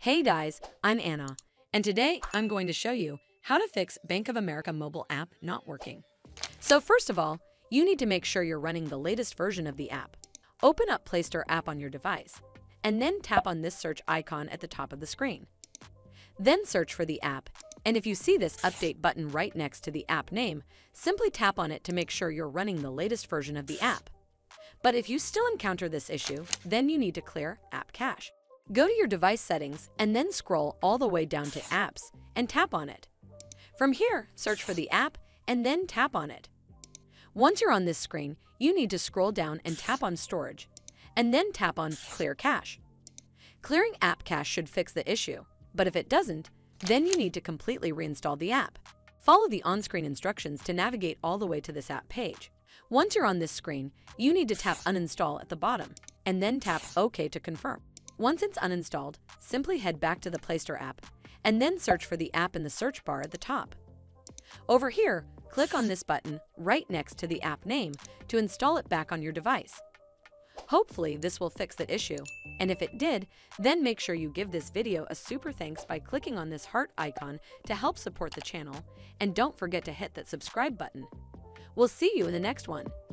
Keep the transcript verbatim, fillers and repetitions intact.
Hey guys, I'm Anna, and today I'm going to show you how to fix Bank of America mobile app not working. So first of all, you need to make sure you're running the latest version of the app. Open up Play Store app on your device, and then tap on this search icon at the top of the screen. Then search for the app, and if you see this update button right next to the app name, simply tap on it to make sure you're running the latest version of the app. But if you still encounter this issue, then you need to clear app cache. Go to your device settings and then scroll all the way down to Apps and tap on it. From here, search for the app and then tap on it. Once you're on this screen, you need to scroll down and tap on Storage, and then tap on Clear Cache. Clearing app cache should fix the issue, but if it doesn't, then you need to completely reinstall the app. Follow the on-screen instructions to navigate all the way to this app page. Once you're on this screen, you need to tap Uninstall at the bottom, and then tap OK to confirm. Once it's uninstalled, simply head back to the Play Store app, and then search for the app in the search bar at the top. Over here, click on this button right next to the app name to install it back on your device. Hopefully this will fix the issue, and if it did, then make sure you give this video a super thanks by clicking on this heart icon to help support the channel, and don't forget to hit that subscribe button. We'll see you in the next one.